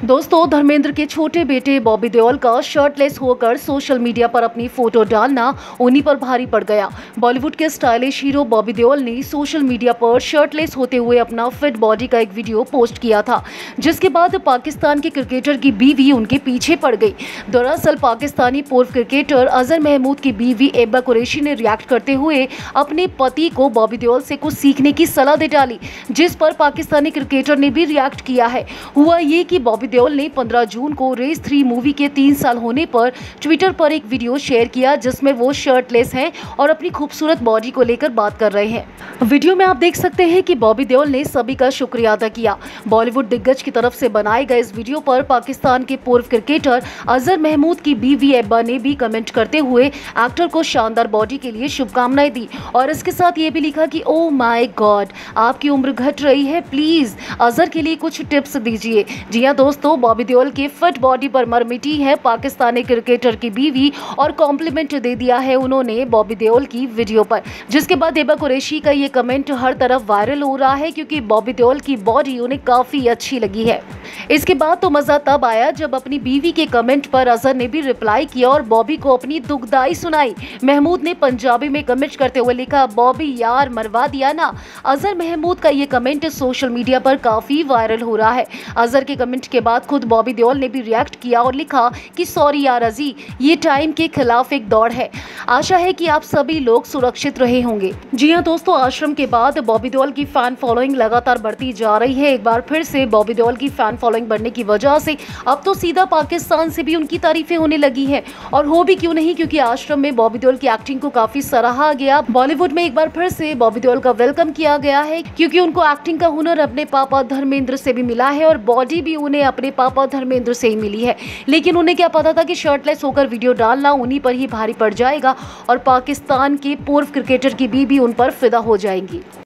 दोस्तों, धर्मेंद्र के छोटे बेटे बॉबी देओल का शर्टलेस होकर सोशल मीडिया पर अपनी फोटो डालना उन्हीं पर भारी पड़ गया। बॉलीवुड के स्टाइलिश हीरो बॉबी देओल ने सोशल मीडिया पर शर्टलेस होते हुए अपना फिट बॉडी का एक वीडियो पोस्ट किया था, जिसके बाद पाकिस्तान के क्रिकेटर की बीवी उनके पीछे पड़ गई। दरअसल पाकिस्तानी पूर्व क्रिकेटर अजहर महमूद की बीवी एब्बा कुरैशी ने रिएक्ट करते हुए अपने पति को बॉबी देओल से कुछ सीखने की सलाह दे डाली, जिस पर पाकिस्तानी क्रिकेटर ने भी रिएक्ट किया है। हुआ ये कि बॉबी देओल ने 15 जून को रेस 3 मूवी के 3 साल होने पर ट्विटर पर एक वीडियो शेयर किया, जिसमें वो शर्टलेस हैं और अपनी खूबसूरत बॉडी को लेकर बात कर रहे हैं। वीडियो में आप देख सकते हैं कि बॉबी देओल ने सभी का शुक्रिया अदा किया। बॉलीवुड दिग्गज की तरफ से बनाए गए इस वीडियो पर पाकिस्तान के पूर्व क्रिकेटर अजहर महमूद की बीवी एब्बा ने भी कमेंट करते हुए एक्टर को शानदार बॉडी के लिए शुभकामनाएं दी और इसके साथ ये भी लिखा कि ओह माय गॉड, आपकी उम्र घट रही है, प्लीज अजहर के लिए कुछ टिप्स दीजिए। जी हाँ दोस्तों, बॉबी देओल के फिट बॉडी पर मर मिटी है पाकिस्तानी क्रिकेटर की बीवी और कॉम्प्लीमेंट दे दिया है उन्होंने बॉबी देओल की वीडियो पर, जिसके बाद एब्बा कुरैशी का ये कमेंट हर तरफ वायरल हो रहा है क्योंकि बॉबी देओल की बॉडी उन्हें काफी अच्छी लगी है। इसके बाद तो मजा तब आया जब अपनी बीवी के कमेंट पर अजहर ने भी रिप्लाई किया और बॉबी को अपनी दुखदाई सुनाई। महमूद ने पंजाबी में कमेंट करते हुए लिखा, बॉबी यार मरवा दिया ना। अजहर महमूद का ये कमेंट सोशल मीडिया पर काफी वायरल हो रहा है। अजहर के कमेंट के बाद खुद बॉबी देओल ने भी रिएक्ट किया और लिखा कि सॉरी यार अजी, ये टाइम के खिलाफ एक दौड़ है। आशा है कि आप सभी लोग सुरक्षित रहे होंगे। जी हाँ दोस्तों, आश्रम के बाद बॉबी देओल की फैन फॉलोइंग लगातार बढ़ती जा रही है। एक बार फिर से बॉबी देओल की फैन फॉलोइंग बढ़ने की वजह से अब तो सीधा पाकिस्तान से भी उनकी तारीफें होने लगी हैं। और हो भी क्यों नहीं, क्योंकि आश्रम में बॉबी देओल की एक्टिंग को काफी सराहा गया। बॉलीवुड में एक बार फिर से बॉबी देओल का वेलकम किया गया है क्योंकि उनको एक्टिंग का हुनर अपने पापा धर्मेंद्र से भी मिला है और बॉडी भी उन्हें अपने पापा धर्मेंद्र से ही मिली है। लेकिन उन्हें क्या पता था कि शर्टलेस होकर वीडियो डालना उन्हीं पर ही भारी पड़ जाएगा और पाकिस्तान के पूर्व क्रिकेटर की बीवी उन पर फिदा हो जाएंगी।